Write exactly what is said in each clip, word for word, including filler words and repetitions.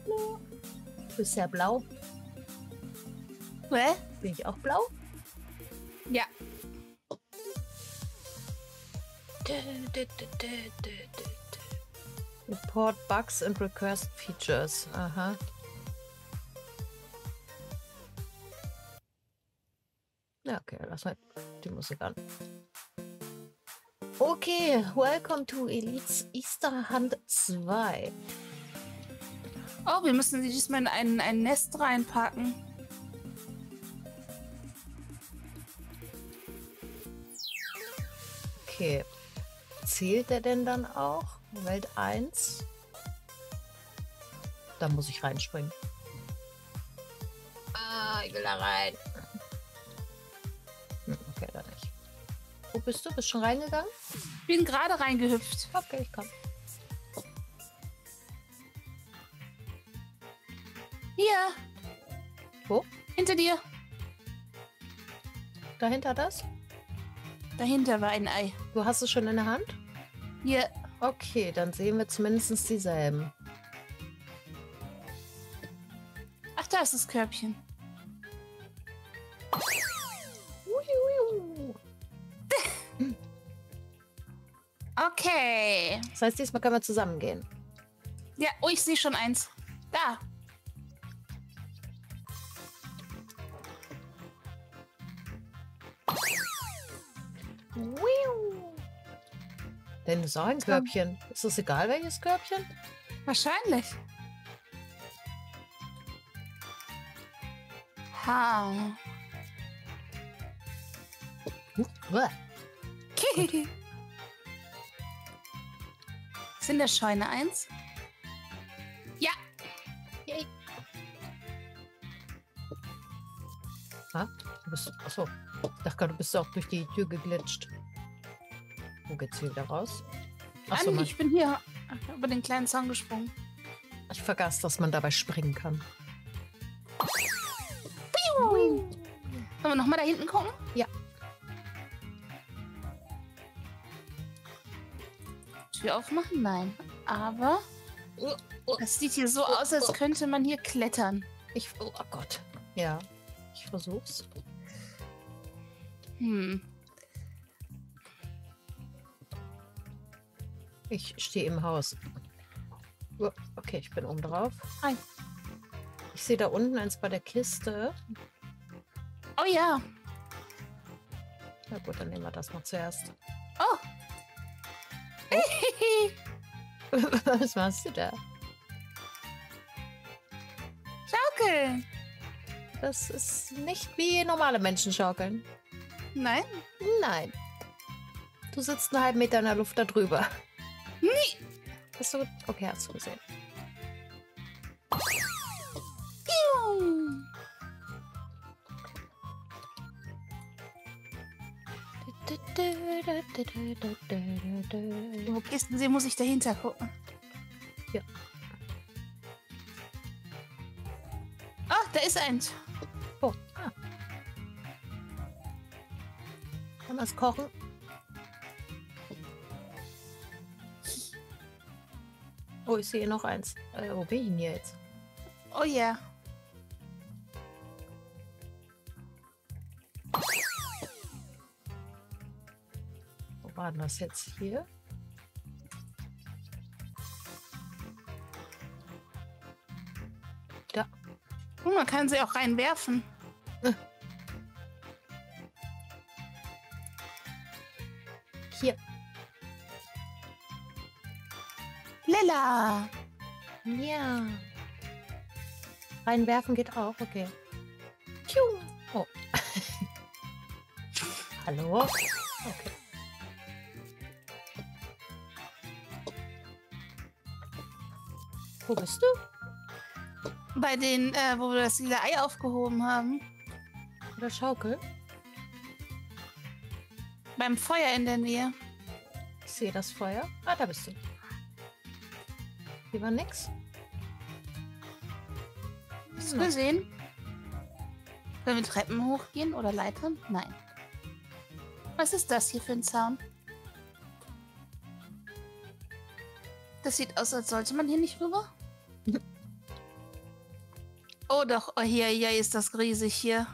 Du bist ja blau. Hä? Bin ich auch blau? Ja. Report Bugs and Request Features. Aha. Ja, okay, lass mal die Musik an. Okay, welcome to Elites Easter Hunt zwei. Oh, wir müssen sie diesmal in ein, ein Nest reinpacken. Okay. Zählt der denn dann auch? Welt eins? Da muss ich reinspringen. Ah, ich will da rein. Hm, okay, da nicht. Wo bist du? Bist schon reingegangen? Bin gerade reingehüpft. Okay, ich komm. Hier. Wo? Hinter dir. Dahinter das? Dahinter war ein Ei. Du hast es schon in der Hand? Hier. Okay, dann sehen wir zumindest dieselben. Ach, da ist das Körbchen. Okay. Das heißt, diesmal können wir zusammen gehen. Ja, oh, ich sehe schon eins. Da. Denn das ist auch ein Körbchen. Ist es egal, welches Körbchen? Wahrscheinlich. Ha. Uah. Ist in der Scheune eins? Ja. Yay. Ah, du bist. Achso. Ich dachte gerade, du bist auch durch die Tür geglitscht. Wo geht's hier wieder raus? Achso, Anni, ich bin hier über den kleinen Zaun gesprungen. Ich vergaß, dass man dabei springen kann. Wollen wir nochmal da hinten gucken? Ja. Tür aufmachen? Nein. Aber das sieht hier so aus, als könnte man hier klettern. Ich. Oh Gott. Ja. Ich versuch's. Hm. Ich stehe im Haus. Oh, okay, ich bin oben drauf. Hi. Ich sehe da unten eins bei der Kiste. Oh ja. Na gut, dann nehmen wir das mal zuerst. Oh. Was machst du da? Schaukel. Das ist nicht wie normale Menschen schaukeln. Nein? Nein. Du sitzt einen halben Meter in der Luft da drüber. Nee. Hast du... Okay, hast du gesehen. Wo Kisten sehen, muss ich dahinter gucken. Ja. Oh, da ist eins. Oh, ah. Kann man es kochen? Oh, ich sehe noch eins. Äh, wo bin ich denn hier jetzt? Oh ja. Wo war denn das jetzt hier? Da. Oh, man kann sie auch reinwerfen. Hier. Lilla. Ja. Reinwerfen geht auch, okay. Piu. Oh. Hallo? Okay. Wo bist du? Bei den, äh, wo wir das lila Ei aufgehoben haben. Oder Schaukel? Beim Feuer in der Nähe. Ich sehe das Feuer. Ah, da bist du. Hier war nix. Hast du gesehen? Können wir Treppen hochgehen oder Leitern? Nein. Was ist das hier für ein Zaun? Das sieht aus, als sollte man hier nicht rüber. Oh doch, oh, hier, hier ist das riesig hier.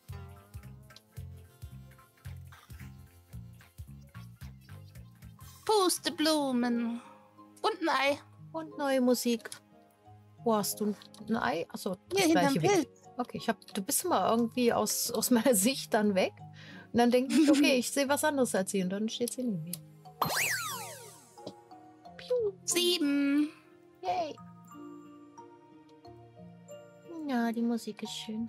Pusteblumen. Und ein Ei. Und neue Musik. Wo hast du ein Ei? Achso, das Hier hinterm gleiche wie ich. Pilz. Okay, ich hab, du bist immer irgendwie aus, aus meiner Sicht dann weg. Und dann denke ich, okay, ich sehe was anderes als sie. Und dann steht sie neben mir. Piu. Sieben. Yay. Ja, die Musik ist schön.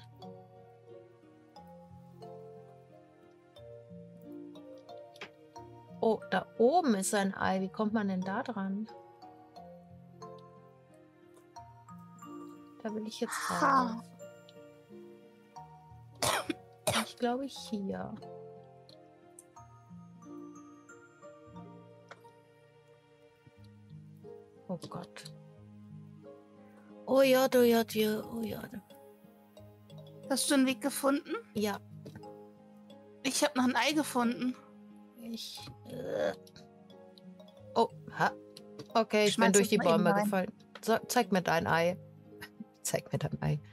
Oh, da oben ist ein Ei. Wie kommt man denn da dran? Da will ich jetzt raus. Ha. Ich glaube hier. Oh Gott. Oh ja, du ja, ja, oh ja. Hast du einen Weg gefunden? Ja, Ich habe noch ein Ei gefunden. ich. Äh. Oh, ha. Okay, ich Schmeiß bin durch es die mal eben Bäume rein. gefallen. So, zeig mir dein Ei. Zeig mir dein Ei.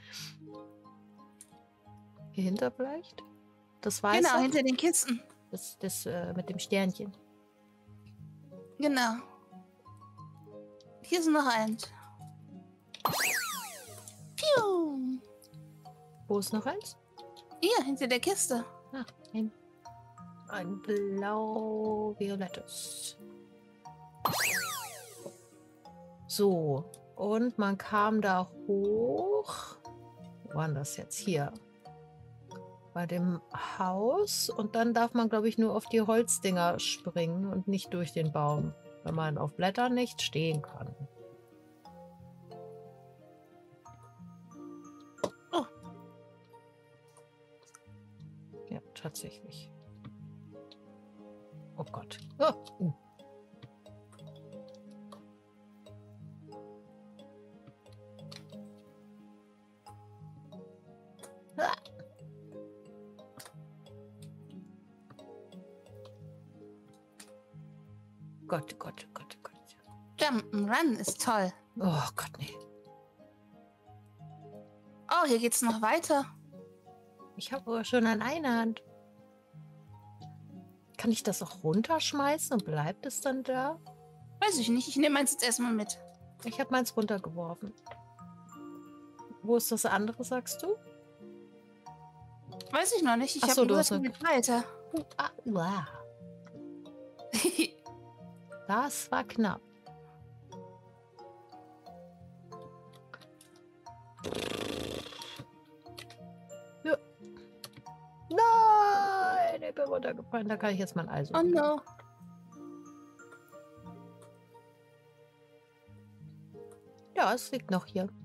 Hier hinter vielleicht? Das weiße? Genau, hinter den Kisten. Das, das äh, mit dem Sternchen. Genau. Hier ist noch eins. Piu. Wo ist noch eins? Hier, hinter der Kiste. Ah, ein, ein blau-violettes. So, und man kam da hoch. Wo war denn das jetzt? Hier. Bei dem Haus. Und dann darf man, glaube ich, nur auf die Holzdinger springen und nicht durch den Baum, wenn man auf Blättern nicht stehen kann. Oh. Ja, tatsächlich. Oh Gott. Oh. Uh. Ah. Gott, Gott, Gott, Gott. Jump'n'Run ist toll. Oh Gott, nee. Oh, hier geht's noch weiter. Ich habe aber schon an einer Hand. Kann ich das auch runterschmeißen und bleibt es dann da? Weiß ich nicht. Ich nehme eins jetzt erstmal mit. Ich habe meins runtergeworfen. Wo ist das andere, sagst du? Weiß ich noch nicht. Ich Ach habe so, du nur hast das eine- mit weiter. Uh, ah, uah. Das war knapp. Ja. Nein, ich bin runtergefallen. Da kann ich jetzt mein Eis Oh no. Ja, es liegt noch hier.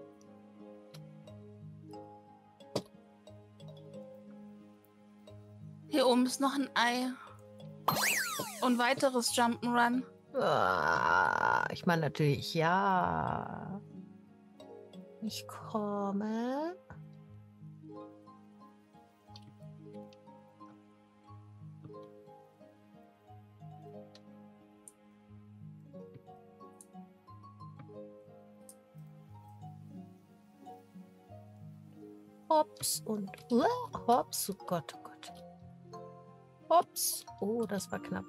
Hier oben ist noch ein Ei. Und weiteres Jump'n'Run. Ah, ich meine natürlich ja. Ich komme. Hops und uh, hops. Oh Gott, oh Gott. Hops. Oh, das war knapp.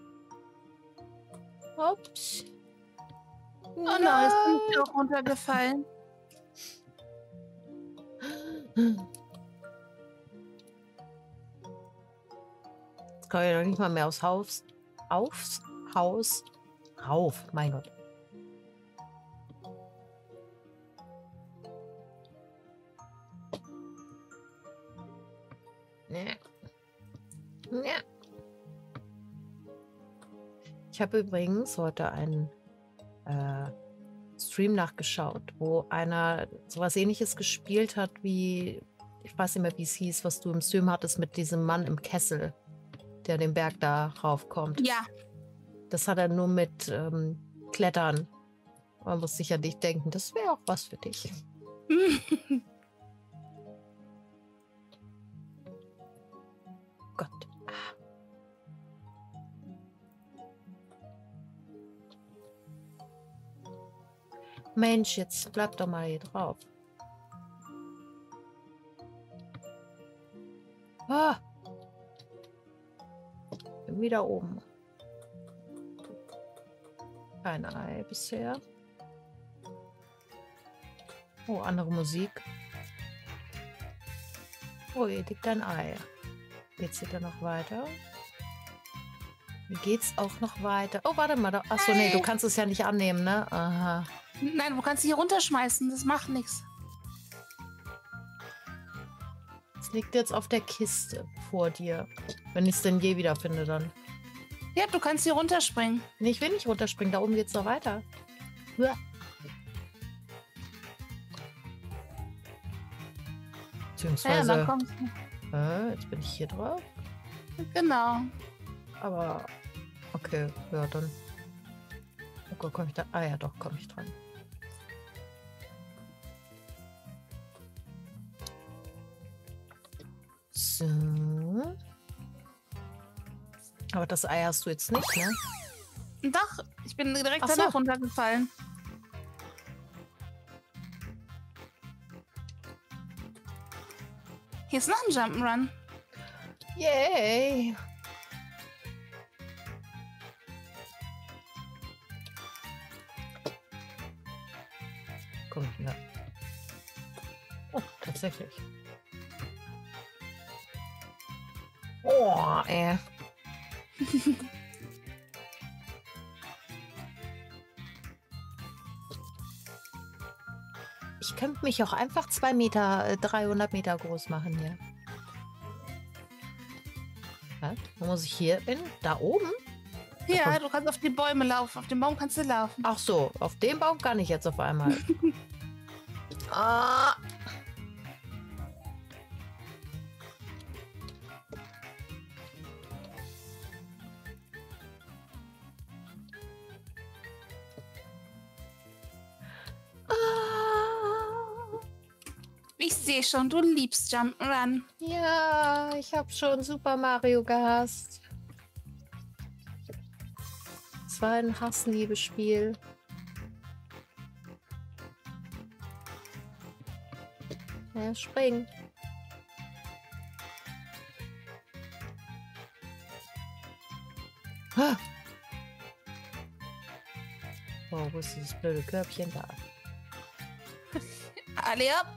Hops. Oh no, jetzt bin ich auch runtergefallen. Jetzt kann ich doch nicht mal mehr aufs Haus. Aufs Haus. Rauf, mein Gott. Nee. Nee. Ich habe übrigens heute einen äh, Stream nachgeschaut, wo einer sowas Ähnliches gespielt hat wie, ich weiß nicht mehr, wie es hieß, was du im Stream hattest mit diesem Mann im Kessel, der den Berg da raufkommt. Ja. Das hat er nur mit ähm, Klettern. Man muss sich an dich denken, das wäre auch was für dich. Gott. Mensch, jetzt bleib doch mal hier drauf. Ah. Bin wieder oben. Kein Ei bisher. Oh, andere Musik. Oh, hier liegt ein Ei. Geht's hier dann noch weiter? Hier geht's auch noch weiter. Oh, warte mal. Achso, nee, du kannst es ja nicht annehmen, ne? Aha. Nein, du kannst sie hier runterschmeißen. Das macht nichts. Es liegt jetzt auf der Kiste vor dir. Wenn ich es denn je wieder finde, dann. Ja, du kannst hier runterspringen. Nee, ich will nicht runterspringen. Da oben geht's noch weiter. Uah. Beziehungsweise... Ja, dann kommst du. Äh, jetzt bin ich hier drauf. Genau. Aber... Okay, ja, dann... Oh Gott, komme ich da... Ah ja, doch, komme ich dran. So. Aber das Ei hast du jetzt nicht, ne? Doch, ich bin direkt Ach so. danach runtergefallen. Hier ist noch ein Jump'n'Run. Yay! Komm ich wieder. Oh, tatsächlich. Oh, ey. Ich könnte mich auch einfach zwei Meter, äh, dreihundert Meter groß machen hier. Was? Wo muss ich hier hin? Da oben? Ja, du kannst auf die Bäume laufen. Auf den Baum kannst du laufen. Ach so, auf dem Baum kann ich jetzt auf einmal. Ah. Ich sehe schon, du liebst Jump'n'Run. Ja, ich habe schon Super Mario gehasst. Es war ein Hass-Liebe-Spiel. Ja, spring. Ah. Oh, wo ist dieses blöde Körbchen da? Alle ab.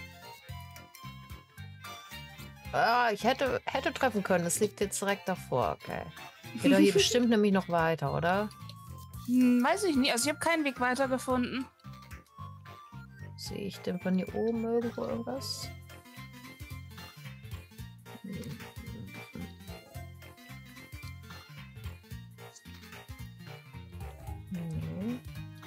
Ah, ich hätte, hätte treffen können. Es liegt jetzt direkt davor. Okay. Geht doch hier bestimmt nämlich noch weiter, oder? Hm, weiß ich nicht. Also ich habe keinen Weg weiter gefunden. Sehe ich denn von hier oben irgendwo irgendwas? Nee.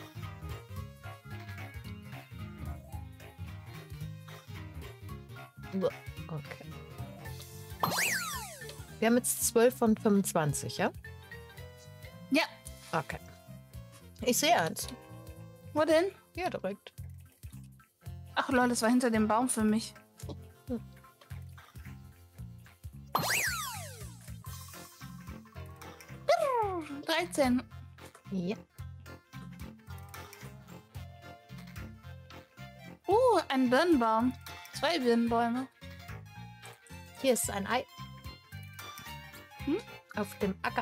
Okay. Wir haben jetzt zwölf von fünfundzwanzig, ja? Ja. Okay. Ich sehe eins. Wo denn? Ja, direkt. Ach lol, das war hinter dem Baum für mich. Hm. dreizehn. Ja. Uh, ein Birnbaum. Zwei Birnbäume. Hier ist ein Ei. Hm? Auf dem Acker.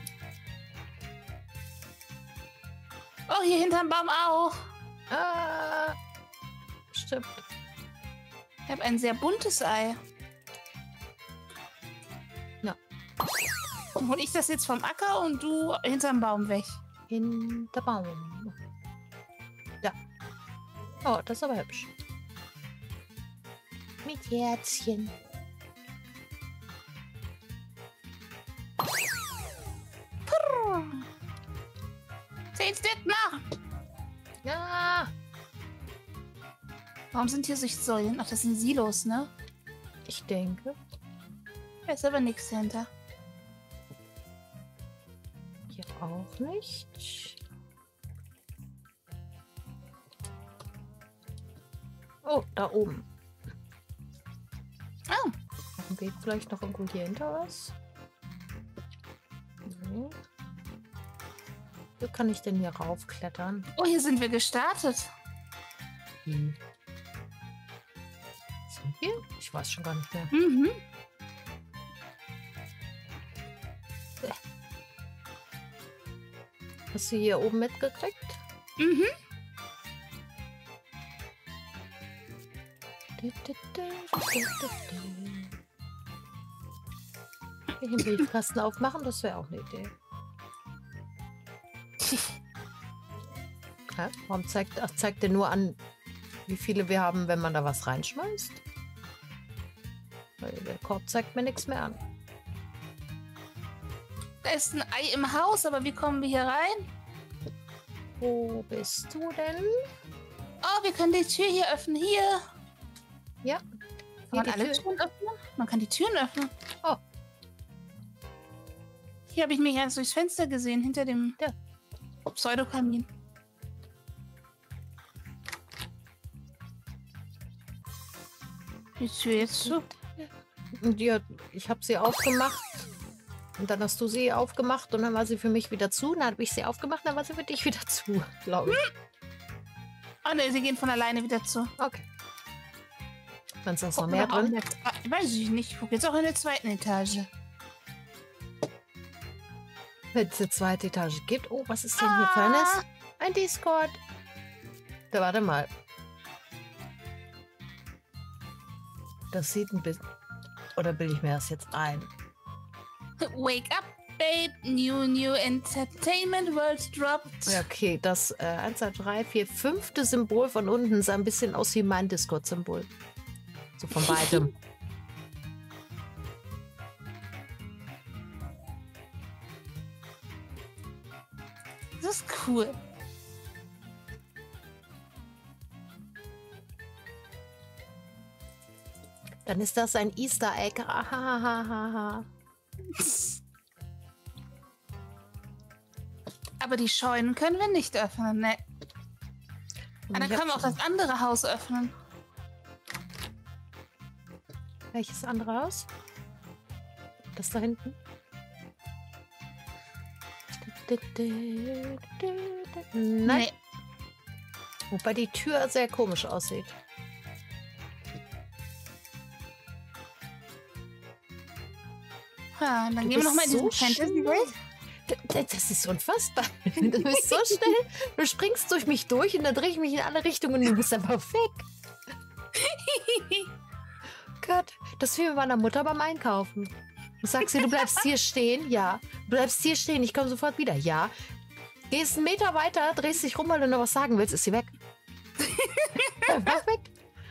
Oh, hier hinterm Baum auch. Ah, stimmt. Ich habe ein sehr buntes Ei. Ja. Hol ich das jetzt vom Acker und du hinterm Baum weg. Hinter Baum. Ja. Oh, das ist aber hübsch. Mit Herzchen. Zehn Stück noch. Ja. Warum sind hier Säulen? Ach, das sind Silos, ne? Ich denke. Da ist aber nichts hinter. Hier auch nicht. Oh, da oben. Oh. Auf dem Weg vielleicht noch irgendwo hier hinter was? Nee. Wo kann ich denn hier raufklettern? Oh, hier sind wir gestartet. Hm. Sind wir? Ich weiß schon gar nicht mehr. Mhm. Hast du hier oben mitgekriegt? Mhm. Den Briefkasten aufmachen, das wäre auch eine Idee. Hä? Warum zeigt, ach, zeigt der nur an, wie viele wir haben, wenn man da was reinschmeißt? Weil der Korb zeigt mir nichts mehr an. Da ist ein Ei im Haus, aber wie kommen wir hier rein? Wo bist du denn? Oh, wir können die Tür hier öffnen. Hier. Ja. Kann Hier man die alle Tür. Türen öffnen? Man kann die Türen öffnen. Oh. Hier habe ich mich ganz durchs Fenster gesehen, hinter dem Ja. Pseudokamin. Die Tür jetzt zu. Und ja, ich habe sie aufgemacht. Und dann hast du sie aufgemacht und dann war sie für mich wieder zu. Dann habe ich sie aufgemacht, dann war sie für dich wieder zu, glaube ich. Oh ne, sie gehen von alleine wieder zu. Okay. Dann ist noch Gucken mehr wir auch in drin. der Zwe- Weiß ich nicht. Ich gucke jetzt auch in der zweiten Etage. Wenn es eine zweite Etage gibt. Oh, was ist denn hier für eines? Ein Discord. Da, warte mal. Das sieht ein bisschen... Oder bilde ich mir das jetzt ein? Wake up, babe. New, new entertainment world dropped. Ja, okay, das äh, eins, zwei, drei, vier, fünfte Symbol von unten sah ein bisschen aus wie mein Discord-Symbol. So von weitem. Das ist cool. Dann ist das ein Easter Egg. Ahahaha. Aber die Scheunen können wir nicht öffnen, ne? Ah, dann Ich hab können wir auch schon- das andere Haus öffnen. Welches andere Haus? Das da hinten? Nein. Nee. Wobei die Tür sehr komisch aussieht. Ha, dann Du gehen wir bist nochmal in so diesen Fantasy-Welt. D- d- Das ist unfassbar. Du bist so schnell. Du springst durch mich durch und dann drehe ich mich in alle Richtungen und du bist einfach weg. Gott, das ist wie mit meiner Mutter beim Einkaufen. Du sagst ihr, du bleibst hier stehen? Ja. Du bleibst hier stehen, ich komme sofort wieder. Ja. Gehst einen Meter weiter, drehst dich rum, weil du noch was sagen willst, ist sie weg. Einfach weg.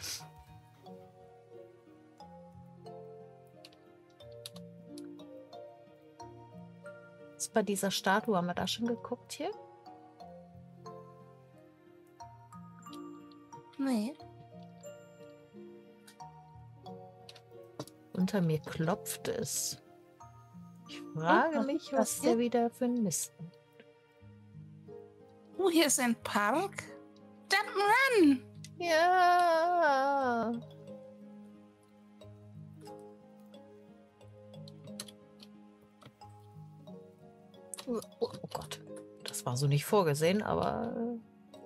Was bei dieser Statue, haben wir da schon geguckt hier? Nee. Unter mir klopft es. Ich frage was mich, ist das was der hier? wieder für ein Mist. Oh, hier ist ein Park. Jump'n'Run. Ja. Oh, oh Gott. Das war so nicht vorgesehen, aber... äh,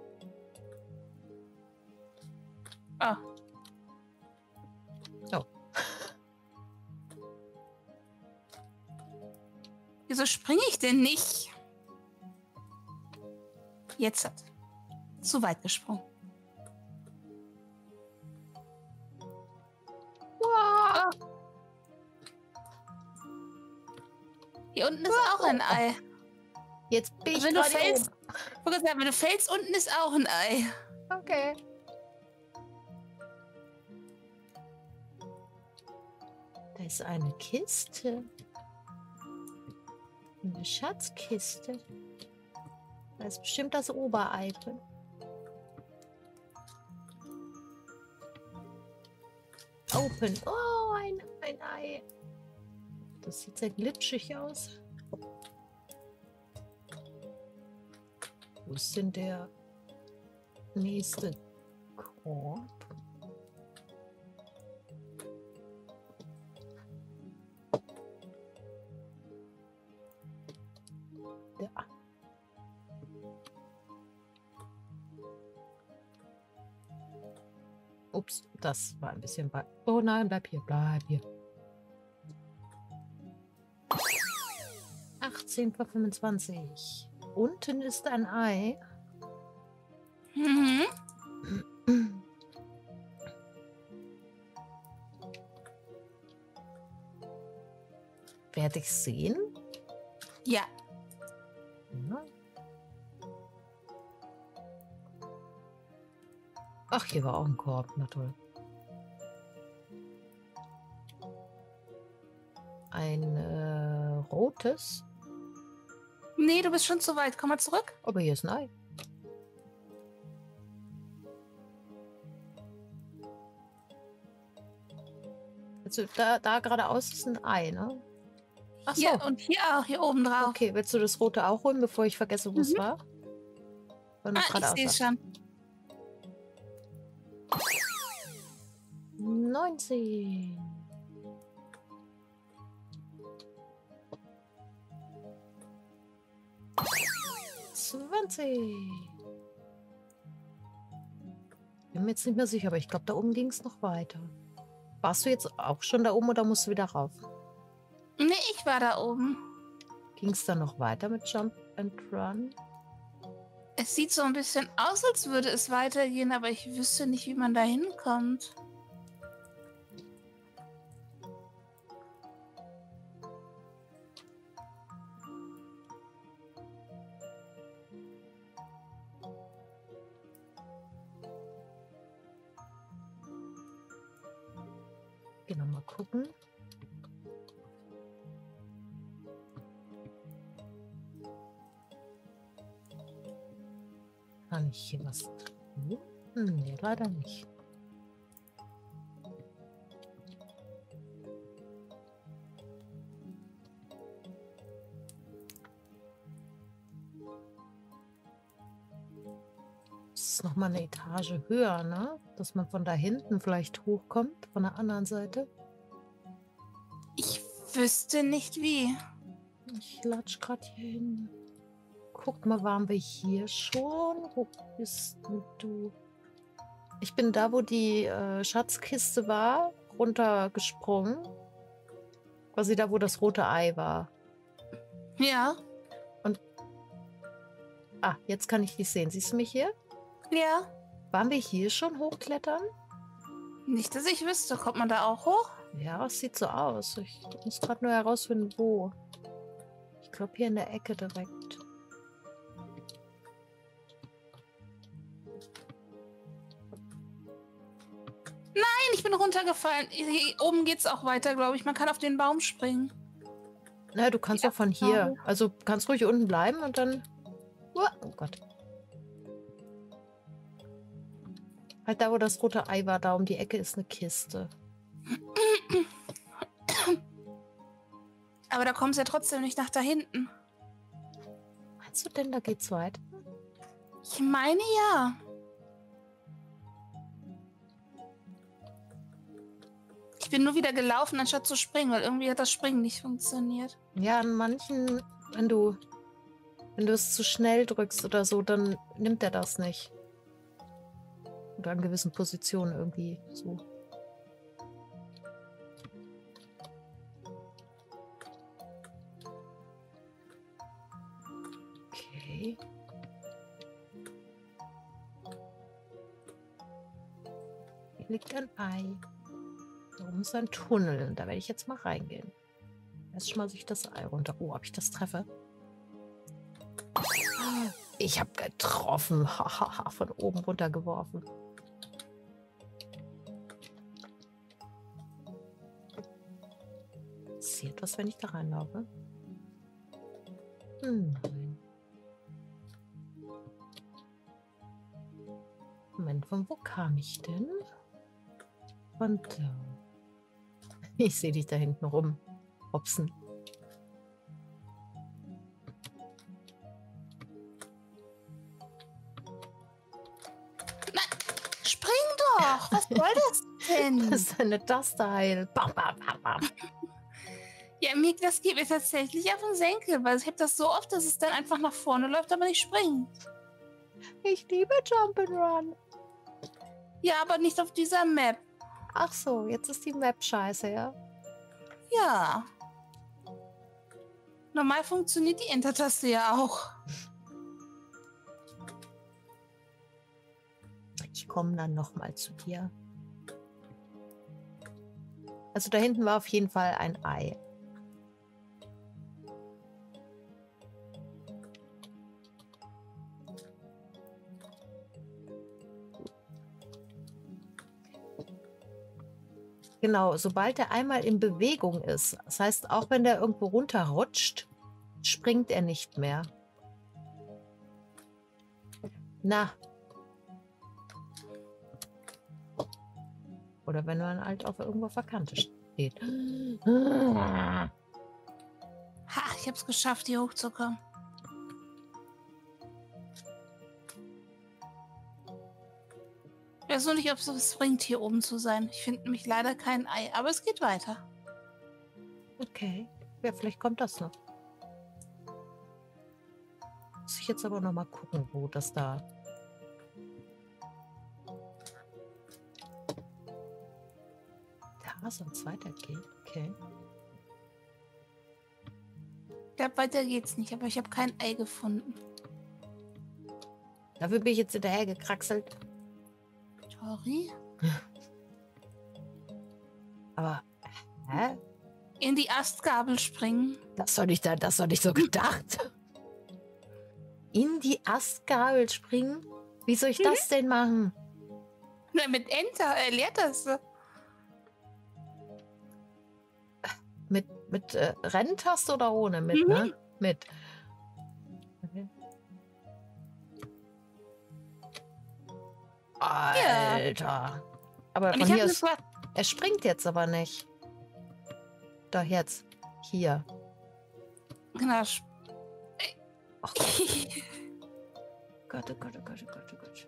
Ah. Oh. Wieso springe ich denn nicht? Jetzt hat. Zu weit gesprungen. Wow. Hier unten ist auch ein Ei. Jetzt bin ich Wenn du gerade fällst, oben. ich wollte sagen, wenn du fällst, unten ist auch ein Ei. Okay. Da ist eine Kiste. Eine Schatzkiste. Da ist bestimmt das Oberei drin. Open. Oh, ein, ein Ei. Das sieht sehr glitschig aus. Wo ist denn der nächste Korb? Da. Ups, das war ein bisschen weit. Oh nein, bleib hier, bleib hier. achtzehn vor fünfundzwanzig. unten ist ein Ei. Mhm. Werde ich sehen? Ja. Ja. Ach, hier war auch ein Korb. Na toll. Ein äh, rotes. Nee, du bist schon zu weit. Komm mal zurück. Aber hier ist ein Ei. Also da, da geradeaus ist ein Ei, ne? Ach so. Hier und hier auch, hier oben drauf. Okay, willst du das rote auch holen, bevor ich vergesse, wo es Mhm. war? Wenn du Ah, ich geradeaus sehe es sagst. schon. neunzehn. zwanzig. Bin mir jetzt nicht mehr sicher, aber ich glaube, da oben ging es noch weiter. Warst du jetzt auch schon da oben oder musst du wieder rauf? Nee, ich war da oben. Ging es dann noch weiter mit Jump and Run? Es sieht so ein bisschen aus, als würde es weitergehen, aber ich wüsste nicht, wie man da hinkommt. Geh noch mal gucken. Kann ich hier was tun? Hm, nee, leider nicht. Das ist noch mal eine Etage höher, ne? Dass man von da hinten vielleicht hochkommt, von der anderen Seite. Ich wüsste nicht wie. Ich latsch gerade hier hin. Guck mal, waren wir hier schon? Wo bist denn du? Ich bin da, wo die äh, Schatzkiste war, runtergesprungen. Quasi da, wo das rote Ei war. Ja, Ah, jetzt kann ich dich sehen. Siehst du mich hier? ja. Waren wir hier schon hochklettern? Nicht, dass ich wüsste. Kommt man da auch hoch? Ja, es sieht so aus. Ich muss gerade nur herausfinden, wo. Ich glaube, hier in der Ecke direkt. Nein, ich bin runtergefallen. Hier oben geht's auch weiter, glaube ich. Man kann auf den Baum springen. Na, du kannst Ja, doch von hier. genau. Also kannst ruhig unten bleiben und dann. Uah, oh Gott. Halt da, wo das rote Ei war, da um die Ecke ist eine Kiste. Aber da kommst du ja trotzdem nicht nach da hinten. Meinst du denn, da geht's weiter? Ich meine ja. Ich bin nur wieder gelaufen, anstatt zu springen, weil irgendwie hat das Springen nicht funktioniert. Ja, an manchen, wenn du, wenn du es zu schnell drückst oder so, dann nimmt er das nicht. Oder an gewissen Positionen irgendwie so. Okay. Hier liegt ein Ei. Da oben ist ein Tunnel und da werde ich jetzt mal reingehen. Erst schmeiße ich das Ei runter. Oh, ob ich das treffe? Ich habe getroffen. Hahaha, von oben runter geworfen. Passiert was, wenn ich da reinlaufe? Hm, nein. Moment, von wo kam ich denn? Von da. Ich sehe dich da hinten rum. Hopsen. Spring doch! Was soll das denn? Das ist eine Taste heil. Bam, bam, bam, bam. Ja, mir, das geht mir tatsächlich auf den Senkel, weil ich habe das so oft, dass es dann einfach nach vorne läuft, aber nicht springt. Ich liebe Jump'n'Run. Ja, aber nicht auf dieser Map. Ach so, jetzt ist die Map scheiße, ja? Ja. Normal funktioniert die Enter-Taste ja auch. Ich komme dann noch mal zu dir. Also da hinten war auf jeden Fall ein Ei. Genau, sobald er einmal in Bewegung ist, das heißt, auch wenn der irgendwo runterrutscht, springt er nicht mehr. Na. Oder wenn man halt auf irgendwo auf der Kante steht. Ha, ich hab's geschafft, hier hochzukommen. Ich weiß nur nicht, ob es was bringt, hier oben zu sein. Ich finde nämlich leider kein Ei, aber es geht weiter. Okay. Ja, vielleicht kommt das noch. Muss ich jetzt aber noch mal gucken, wo das da... Da soll es weitergehen. Okay. Ich glaube, weiter geht's nicht, aber ich habe kein Ei gefunden. Dafür bin ich jetzt hinterher gekraxelt. Sorry. Aber, hä? In die Astgabel springen. Das war nicht, da- das war nicht so gedacht. In die Astgabel springen? Wie soll ich Mhm. das denn machen? Na, mit Enter, äh, Leertaste. Mit, mit äh, Renntaste oder ohne? Mit, Mhm. ne? Mit. Okay. Alter. Aber Und von ich hier habe aus... eine Er springt jetzt aber nicht. Doch, jetzt. Hier. Genau. sp- Ach Gott. Gott, oh Gott, oh Gott, oh Gott, oh Gott.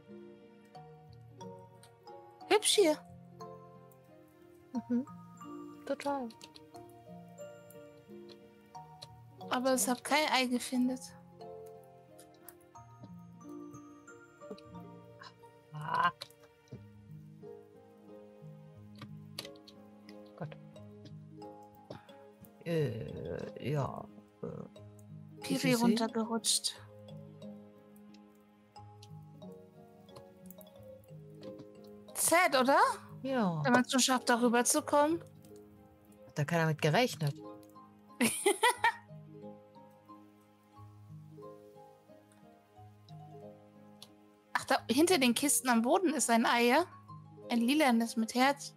Hübsch hier. Mhm. Total. Aber es hat kein Ei gefunden. Ah. Gott. Äh, ja. Äh, Piri Sie sehen? runtergerutscht. Sad, oder? ja. Wenn man es schon schafft, darüber zu kommen. Hat da keiner mit gerechnet. Ach, da hinter den Kisten am Boden ist ein Ei, ja? Ein lilanes mit Herz.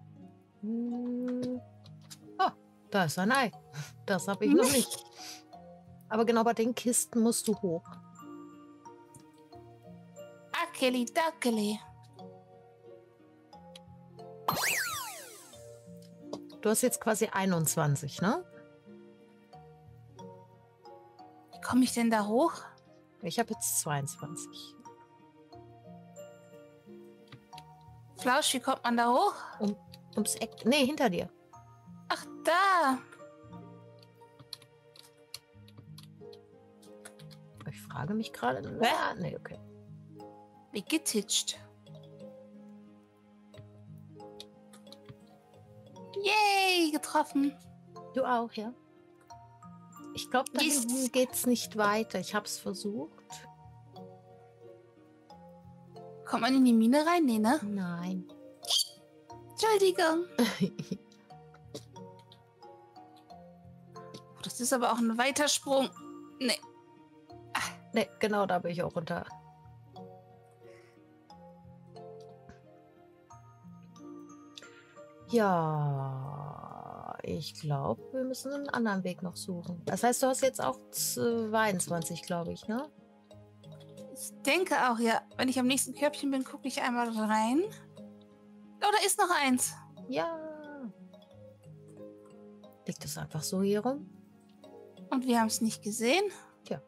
Hm. Ah, da ist ein Ei. Das habe ich noch nicht. Aber genau bei den Kisten musst du hoch. Akeli Dakeli. Du hast jetzt quasi einundzwanzig, ne? Wie komme ich denn da hoch? Ich habe jetzt zweiundzwanzig. Flausch, wie kommt man da hoch? Ums Eck. Nee, hinter dir. Ach, da. Ich frage mich gerade. Na, nee, okay. Wie getitscht. Yay, getroffen. Du auch, ja? Ich glaube, da Yes. hinten geht's nicht weiter. Ich habe es versucht. Kommt man in die Mine rein? Nee, ne? Nein. Entschuldigung. Das ist aber auch ein weiter Sprung. Nee. Nee, genau, da bin ich auch runter. Ja, ich glaube, wir müssen einen anderen Weg noch suchen. Das heißt, du hast jetzt auch zweiundzwanzig, glaube ich, ne? Ich denke auch, ja. Wenn ich am nächsten Körbchen bin, gucke ich einmal rein. Oh, da ist noch eins. Ja. Liegt das einfach so hier rum? Und wir haben es nicht gesehen. Tja.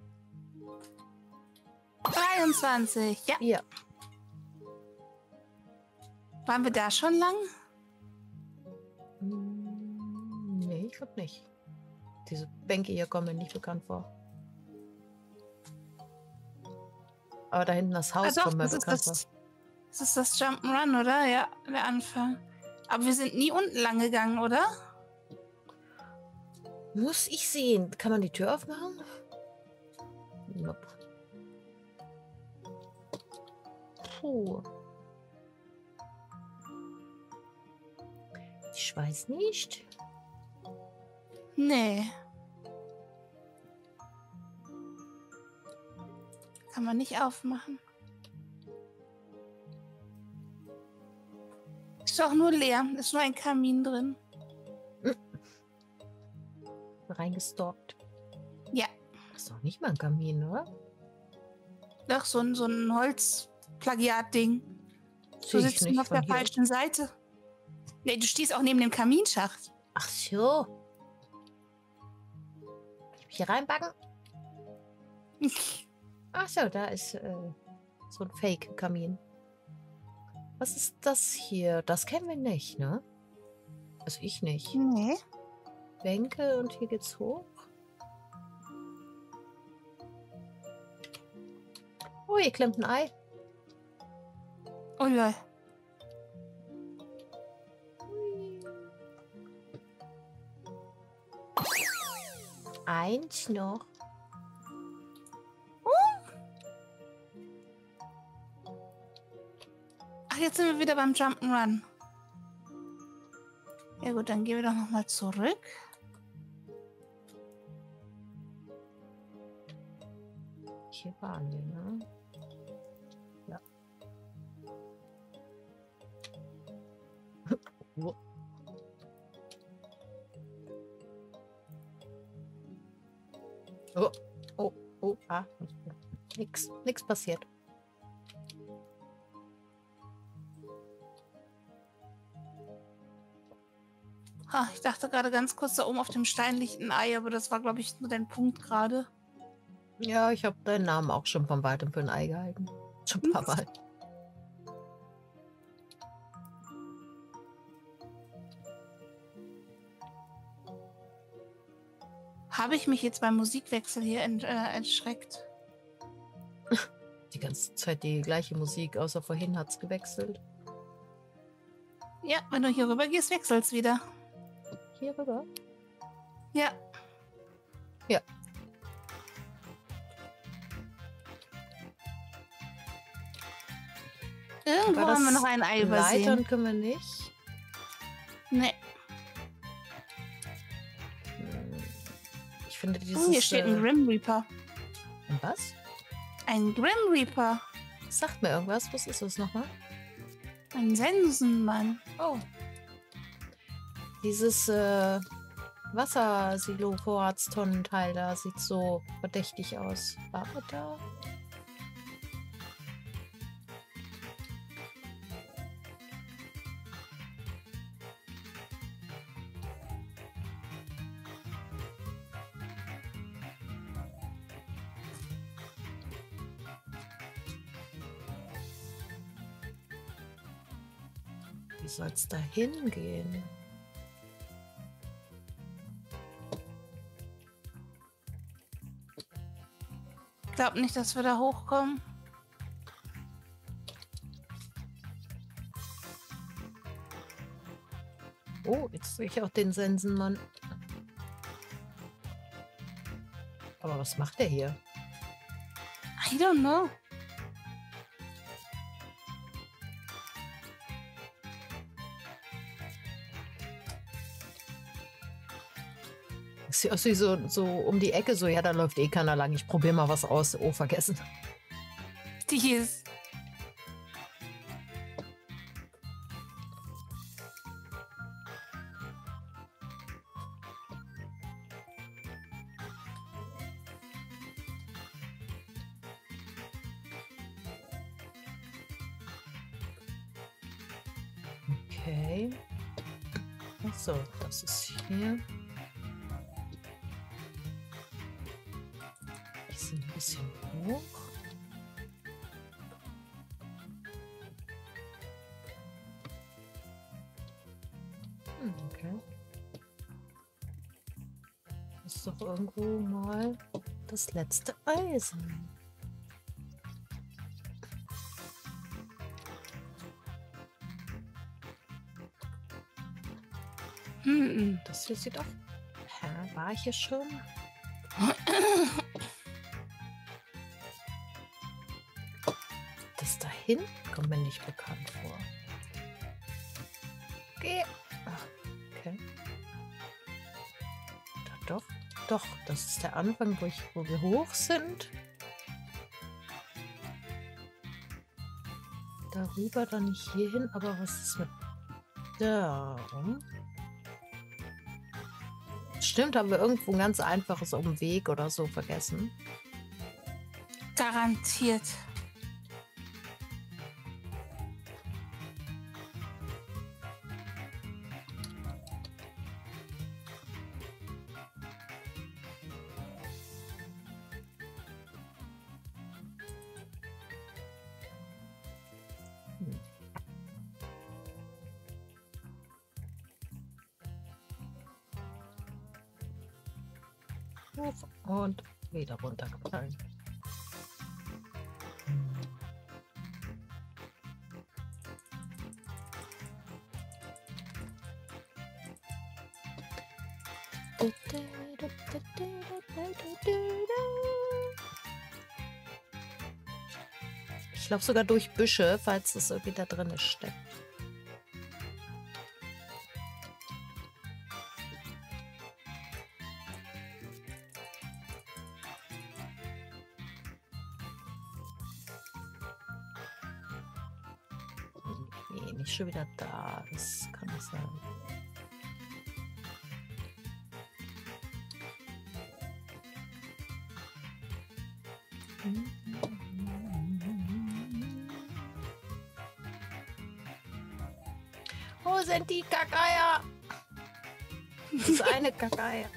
dreiundzwanzig. Ja. Ja. Waren wir da schon lang? Hm, nee, ich glaube nicht. Diese Bänke hier kommen mir nicht bekannt vor. Aber da hinten das Haus Ah, doch, kommt mir das ist bekannt vor. das, das ist das Jump'n'Run, oder? Ja, der Anfang. Aber wir sind nie unten lang gegangen, oder? Muss ich sehen. Kann man die Tür aufmachen? Nope. Puh. Ich weiß nicht. Nee. Kann man nicht aufmachen. Ist doch nur leer. Ist nur ein Kamin drin. Reingestalkt. Ja. Das ist doch nicht mal ein Kamin, oder? Doch, so ein, so ein Holzplagiat-Ding. Du Sehe ich sitzt nicht nur auf von der hier. falschen Seite. Nee, du stehst auch neben dem Kaminschacht. Ach so. Kann ich mich hier reinbacken? Ach so, da ist äh, so ein Fake-Kamin. Was ist das hier? Das kennen wir nicht, ne? Also ich nicht. Nee. Bänke und hier geht's hoch. Oh, hier klemmt ein Ei. Oh lol. Eins noch. Ach, jetzt sind wir wieder beim Jump'n'Run. Ja gut, dann gehen wir doch nochmal zurück. Hier waren wir, ne? Ja. Oh. Oh, oh, oh, ah. Nix, nix passiert. Ha, ich dachte gerade ganz kurz, da oben auf dem Stein liegt ein Ei, aber das war, glaube ich, nur dein Punkt gerade. Ja, ich habe deinen Namen auch schon von weitem für ein Ei gehalten. Schon ein paar Mal. Habe ich mich jetzt beim Musikwechsel hier ent, äh, erschreckt? Die ganze Zeit die gleiche Musik, außer vorhin hat es gewechselt. Ja, wenn du hier rüber gehst, wechselst wieder. Hier rüber? Ja. Ja. Irgendwo War haben wir das noch ein Ei übersehen. Leitern können wir nicht. Nee. Hm. Ich finde dieses... Oh, hier steht ein äh, Grim Reaper. ein was? Ein Grim Reaper. Das sagt mir irgendwas. Was ist das nochmal? Ein Sensenmann. Oh. Dieses äh, Wassersilo-Vorratstonnenteil da sieht so verdächtig aus. War er da? Wie soll es da hingehen? Ich glaube nicht, dass wir da hochkommen. Oh, jetzt sehe ich auch den Sensenmann. Aber was macht der hier? I don't know. Das sieht aus wie so, so um die Ecke, so, ja, da läuft eh keiner lang. Ich probiere mal was aus. Oh, vergessen. Die ist. Okay. Achso, das ist hier. Die sind ein bisschen hoch. Hm, okay. Das ist doch irgendwo mal das letzte Eisen. Hm. Das hier sieht auch... Hä, war ich hier schon? Das da hinten kommt mir nicht bekannt vor. Geh. Ach, okay. Da, doch, doch, das ist der Anfang, wo, ich, wo wir hoch sind. Darüber dann nicht hier hin, aber was ist mit darum? Stimmt, haben wir irgendwo ein ganz einfaches auf dem Weg oder so vergessen. Garantiert. Und wieder runtergefallen. Ich laufe sogar durch Büsche, falls das irgendwie da drin steckt. Nee, nicht schon wieder da. Das kann nicht sein. Wo sind die Kakeier? Das ist eine Kakeier.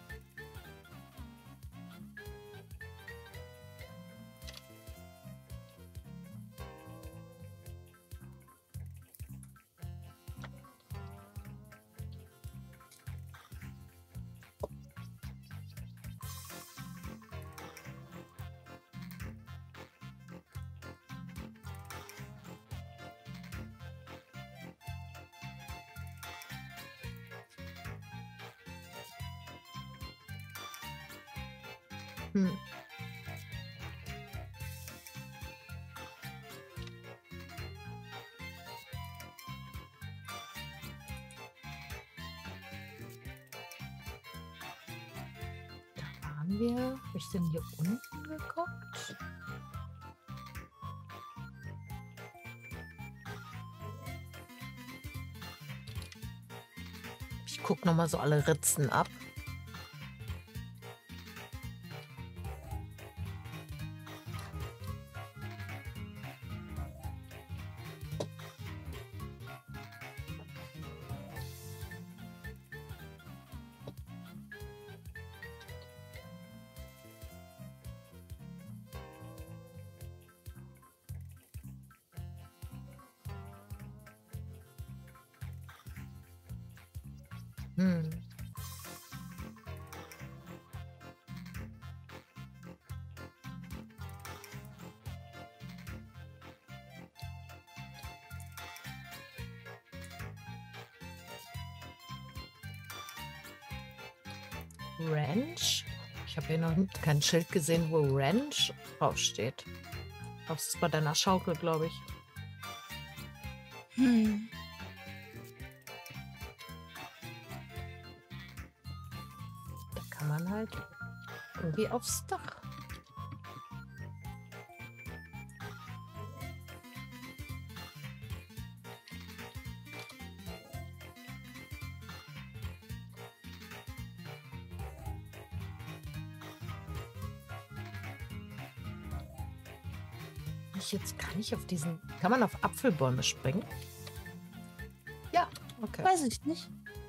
Hm. Da waren wir. Habe ich denn hier unten geguckt? Ich gucke noch mal so alle Ritzen ab. Hm. Ranch? Ich habe hier noch kein Schild gesehen, wo Ranch draufsteht. Das ist bei deiner Schaukel, glaube ich. Hm. Da kann man halt irgendwie aufs Dach. Ich jetzt kann ich auf diesen. Kann man auf Apfelbäume springen? Ja, okay. Weiß ich nicht.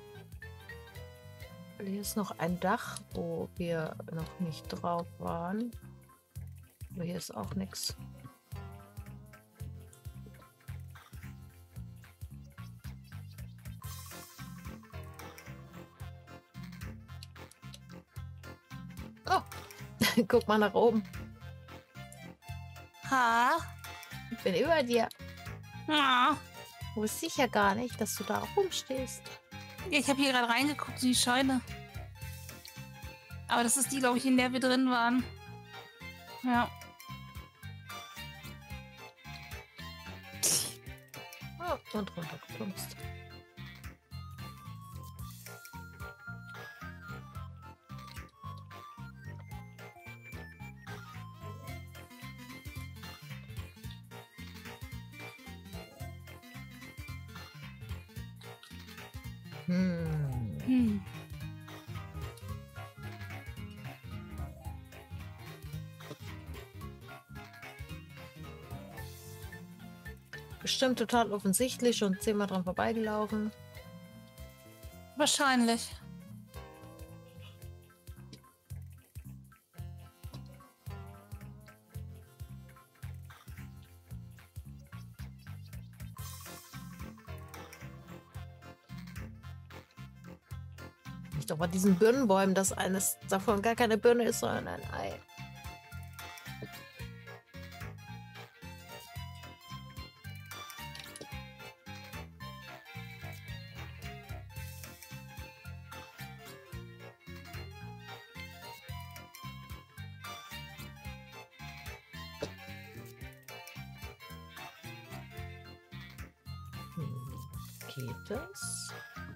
Hier ist noch ein Dach, wo wir noch nicht drauf waren. Aber hier ist auch nichts. Oh, guck mal nach oben. Ha? Ich bin über dir. Ja. Wusste ich ja gar nicht, dass du da rumstehst. Ich habe hier gerade reingeguckt in die Scheune. Aber das ist die, glaube ich, in der wir drin waren. Ja. Oh, und runtergeplumpst. Hm. Hm. Bestimmt total offensichtlich und zehnmal dran vorbeigelaufen. Wahrscheinlich. Nicht doch bei diesen Birnenbäumen, dass eines davon gar keine Birne ist, sondern ein Ei. Hm, geht das?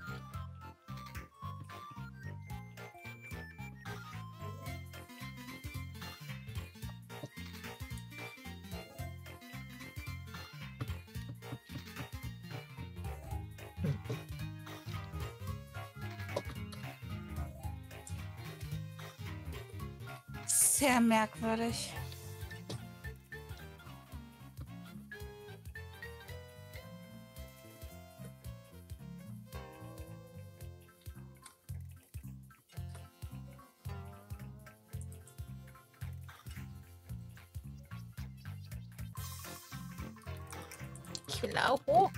Sehr merkwürdig. Ich will auch hoch.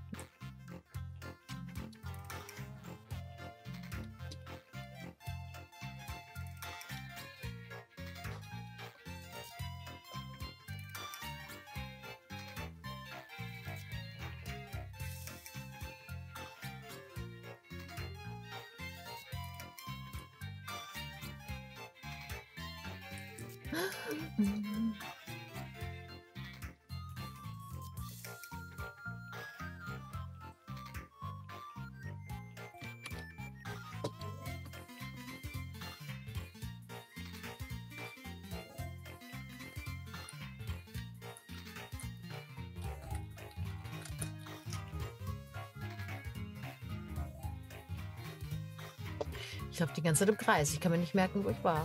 Hm. Ich laufe die ganze Zeit im Kreis. Ich kann mir nicht merken, wo ich war.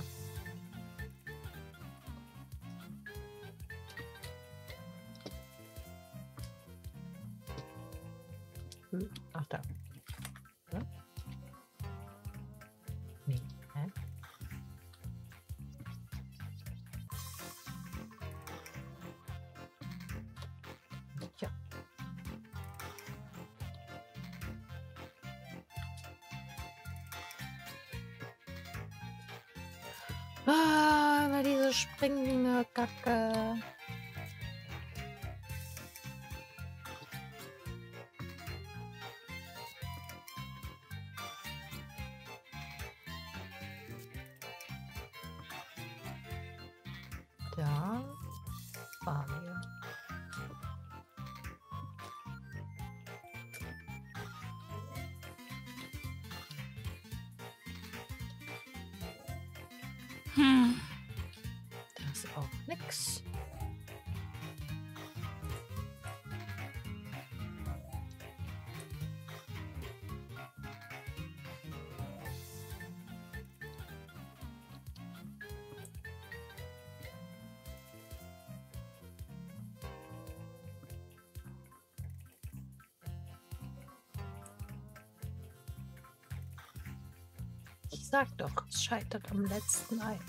Hm, ach, da. Ja? Nee. Hä? Ja. Ah, immer diese springende Kacke. Da waren wir. Hm. Das ist auch nix. Ich sag doch, es scheitert am letzten Ei.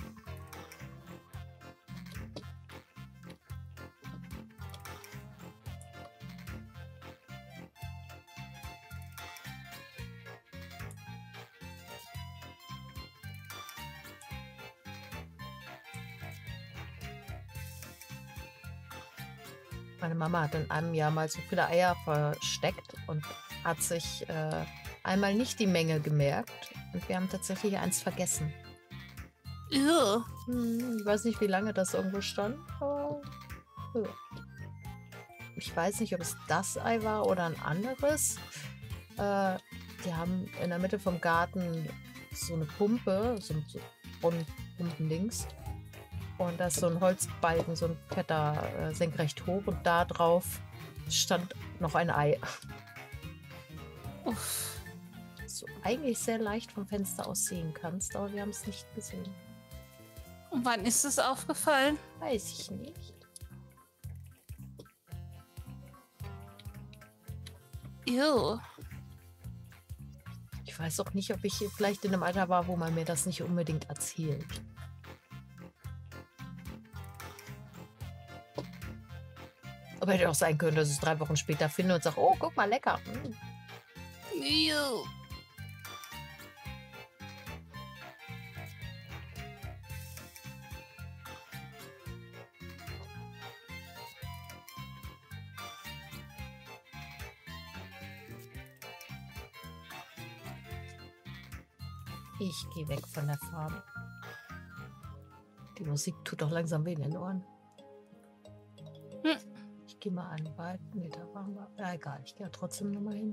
Meine Mama hat in einem Jahr mal so viele Eier versteckt und hat sich äh, einmal nicht die Menge gemerkt. Und wir haben tatsächlich eins vergessen. Ew. Hm, ich weiß nicht, wie lange das irgendwo stand. Aber, ja. ich weiß nicht, ob es das Ei war oder ein anderes. Äh, die haben in der Mitte vom Garten so eine Pumpe, so ein so Brunnenpumpen-Dings. Und da ist so ein Holzbalken, so ein fetter, äh, senkrecht hoch. Und da drauf stand noch ein Ei. Uff. Das du eigentlich sehr leicht vom Fenster aus sehen kannst, aber wir haben es nicht gesehen. Und wann ist es aufgefallen? Weiß ich nicht. Ew. Ich weiß auch nicht, ob ich vielleicht in einem Alter war, wo man mir das nicht unbedingt erzählt. Aber hätte auch sein können, dass ich es drei Wochen später finde und sage, oh, guck mal, lecker. Hm. Ew. Ich gehe weg von der Farm. Die Musik tut doch langsam weh in den Ohren. Hm. Ich gehe mal an den Wald. Nee, da waren wir. Ja, egal, ich gehe ja trotzdem nochmal hin.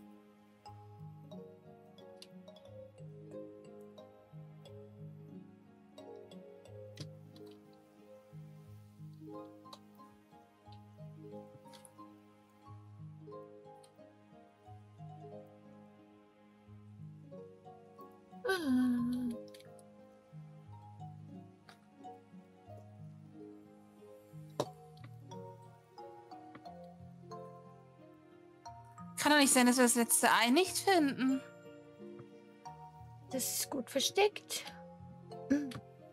Kann doch nicht sein, dass wir das letzte Ei nicht finden. Das ist gut versteckt. Hm.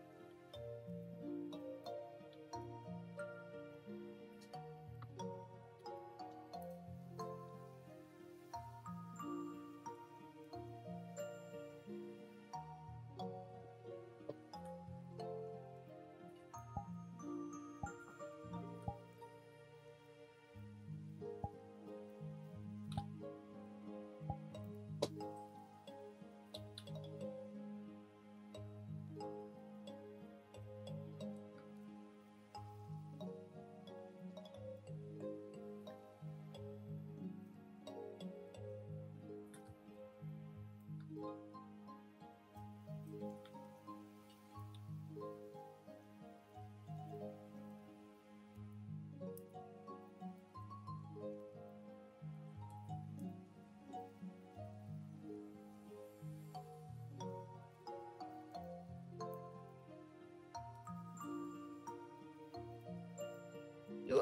Ja.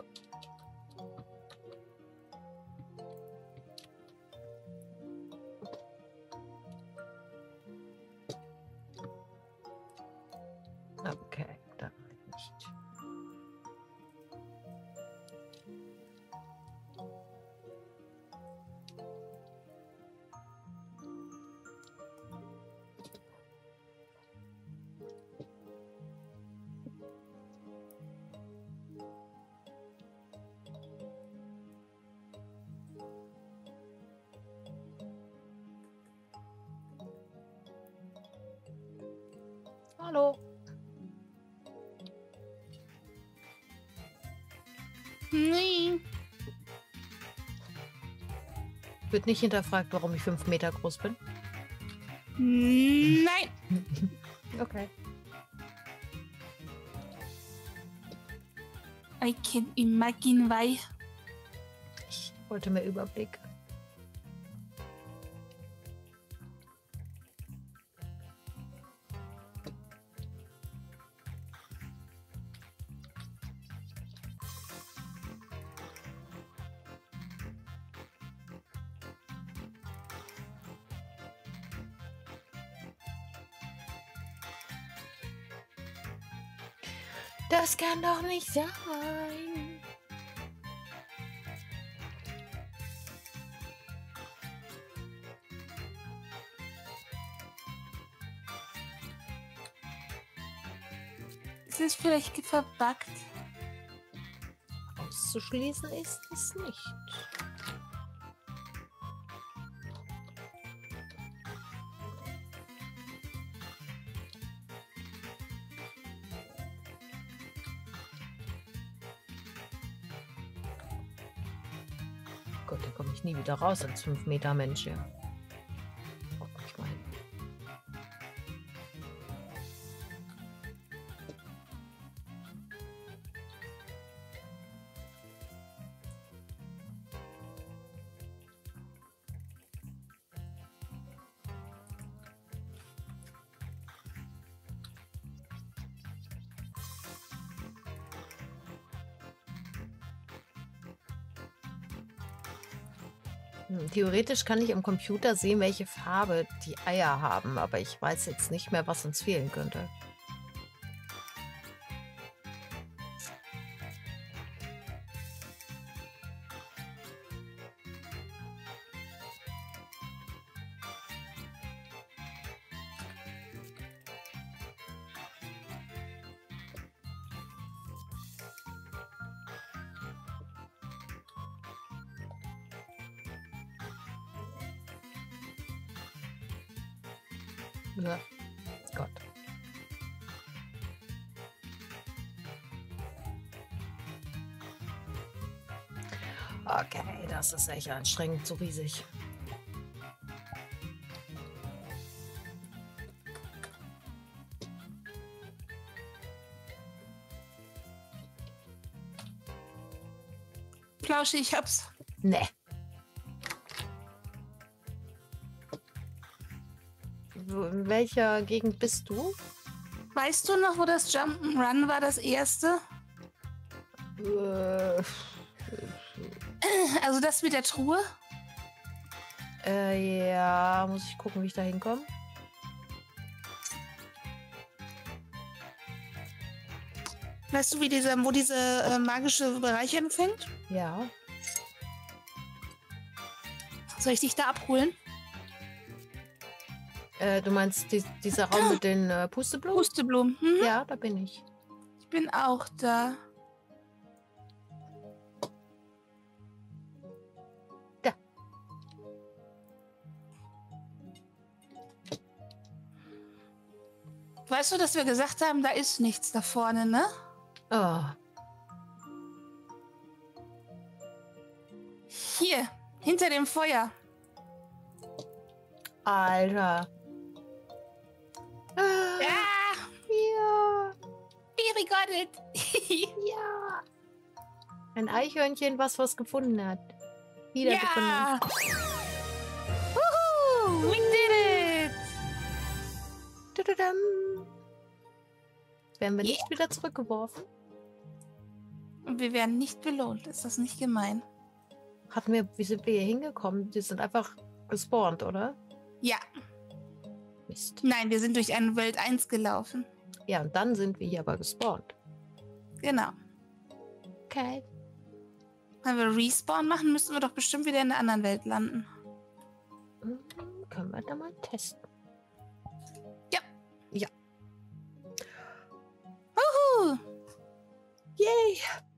Okay, dann nicht. Hallo. Nee. Wird nicht hinterfragt, warum ich fünf Meter groß bin. Nein. Okay. I can imagine why. Ich wollte mehr Überblick. Das kann doch nicht sein. Es ist vielleicht verbuggt. Auszuschließen ist es nicht. Gott, da komme ich nie wieder raus als fünf Meter Mensch hier. Guck ich mal hin. Hm, Theoretisch kann ich im Computer sehen, welche Farbe die Eier haben, aber ich weiß jetzt nicht mehr, was uns fehlen könnte. Ja, Gott. Okay, das ist echt anstrengend, so riesig. Flauschi, ich hab's. Nee. Wo- In welcher Gegend bist du? Weißt du noch, wo das Jump'n'Run war, das erste? Äh, Also das mit der Truhe? äh, ja, muss ich gucken, wie ich da hinkomme. Weißt du, wie diese, wo diese äh, magische Bereich anfängt? Ja. Soll ich dich da abholen? Äh, du meinst die, dieser Raum mit den äh, Pusteblumen? Pusteblumen. Mhm. Ja, da bin ich. Ich bin auch da. Da. Weißt du, dass wir gesagt haben, da ist nichts da vorne, ne? Oh, Hier, hinter dem Feuer. Alter. Ah, Ja, ja, we got it. ja. Ein Eichhörnchen, was was gefunden hat. Wiedergefunden. Ja. Woohoo, we did it. Tududum. Werden wir Yeah. nicht wieder zurückgeworfen? Und wir werden nicht belohnt. Ist das nicht gemein? Hatten wir, wie sind wir hier hingekommen? Die sind einfach gespawnt, oder? Ja. Mist. Nein, wir sind durch eine Welt eins gelaufen. Ja, und dann sind wir hier aber gespawnt. Genau. Okay. Wenn wir Respawn machen, müssten wir doch bestimmt wieder in der anderen Welt landen. Hm, können wir da mal testen. Ja. Ja. Wuhu. Yay!